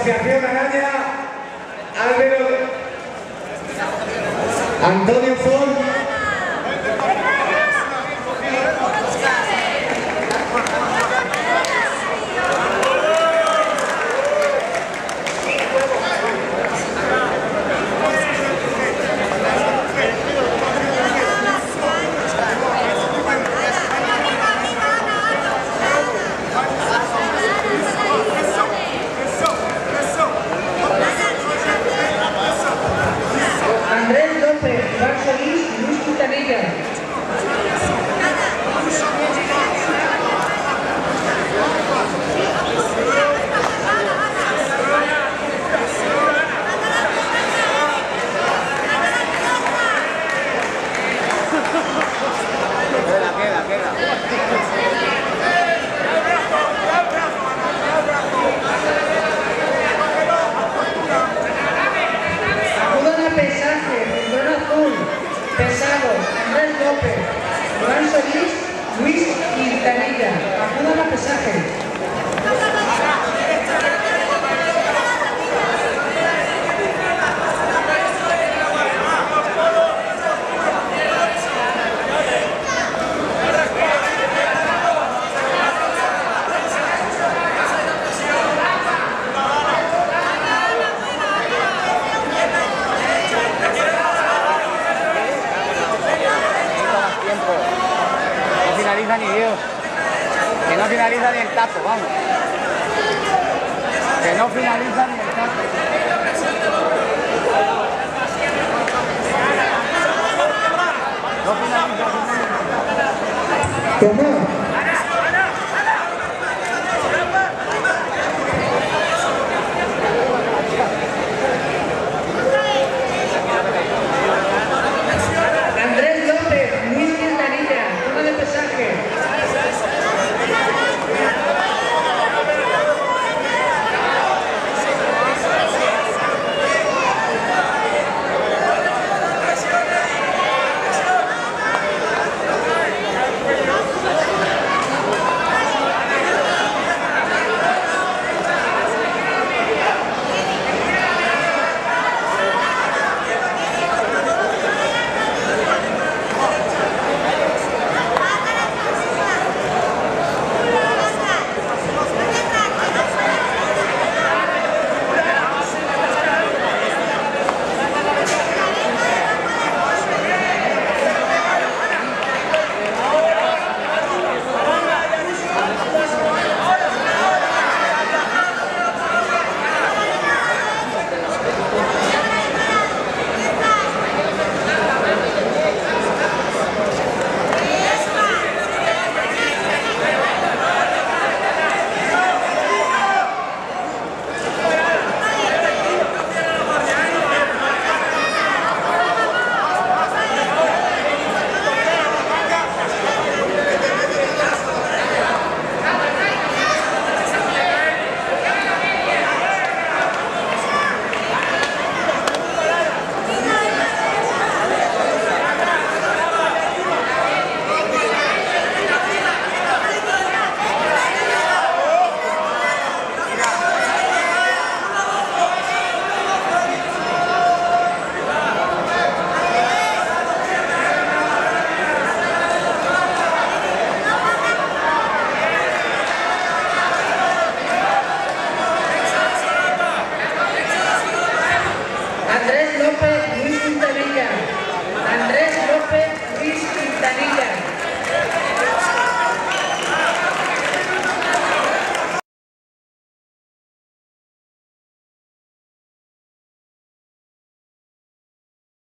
Asociación Araña, Álvaro Antonio Font. Andrés López, Juan Solís y Luis Quintanilla. Queda. Acudan a pesaje, cinturón azul, pesado, Andrés López, Juan Solís, Luis Quintanilla. Acudan a pesaje. No finaliza ni Dios. Que no finaliza ni el tapo, vamos. Que no finaliza ni el tapo. No finaliza ni el tapo. Tomás.